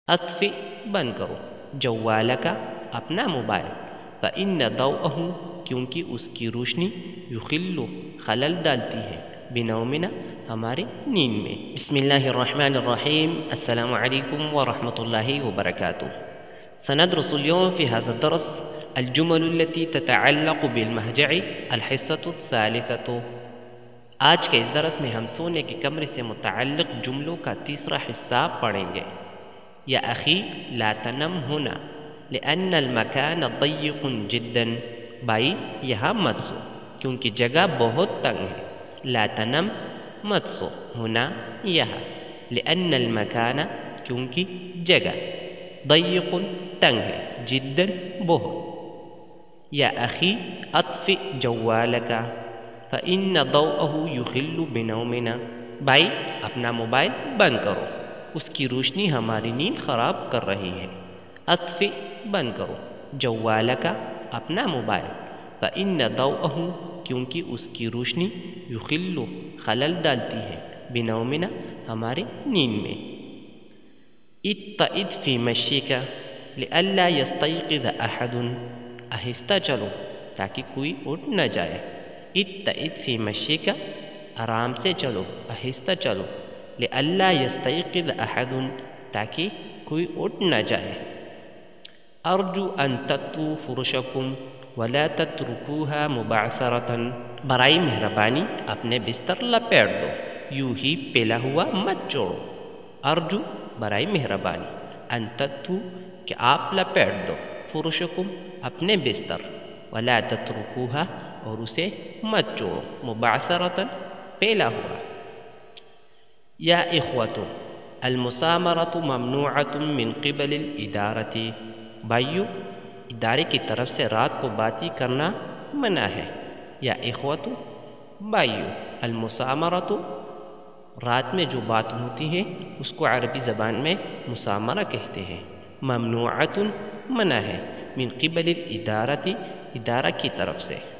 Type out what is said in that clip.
اطفئ بند کرو، جوالک اپنا موبائل، فإن ضوءہ کیونکہ اس کی روشنی، یخل خلل ڈالتی ہے، بنومنا ہماری نیند میں۔ بسم اللہ الرحمن الرحیم، السلام علیکم ورحمۃ اللہ وبرکاتہ۔ سندرس اليوم في هذا الدرس الجمل التي تتعلق بالمهجع الحصة الثالثة۔ آج کے اس درس میں ہم سونے کے کمرے سے متعلق جملوں کا تیسرا حصہ پڑھیں گے۔ یا اخی لا تنم هنا لأن المكان ضيق جدا، بھائی یہاں مت سو کیونکہ جگہ بہت تنگ ہے۔ لا تنم مت سو، ہونا یہاں، لأن المكان کیونکہ جگہ، ضيق تنگ ہے، جدا بہت۔ یا اخی اطفئ جوالک فإن ضوءه يخل بنومنا، بھائی اپنا موبائل بند کرو، اس کی روشنی ہماری نیند خراب کر رہی ہے۔ اطفئ بند کرو، جوالک اپنا موبائل، فإن ضوءه کیونکہ اس کی روشنی، یخل خلل ڈالتی ہے، بنومنا ہماری نیند میں۔ اتعد فی مشیک لئلا یستیقظ احد، آہستہ چلو تاکہ کوئی اٹھ نہ جائے۔ اتعد فی مشیک آرام سے چلو، آہستہ چلو، لئلا یستیقظ احد تاکہ کوئی اٹھ نہ جائے۔ ارجو ان تطووا فرشکم ولا تترکوها مبعثرة، برائے مہربانی اپنے بستر لپیٹ دو، یوں ہی پھیلا ہوا مت چھوڑو۔ ارجو برائے مہربانی، ان تطووا کہ آپ لپیٹ دو، فرشکم اپنے بستر، ولا تترکوها اور اسے مت چھوڑو، مبعثرة پھیلا ہوا۔ یا اخوۃ المسامرۃ ممنوعۃ من قبل الادارۃ، بھائیو ادارے کی طرف سے رات کو باتیں کرنا منع ہے۔ یا اخوۃ بھائیو، المسامرۃ رات میں جو بات ہوتی ہے اس کو عربی زبان میں مسامرہ کہتے ہیں۔ ممنوعۃ منع ہے، من قبل الادارۃ ادارہ کی طرف سے۔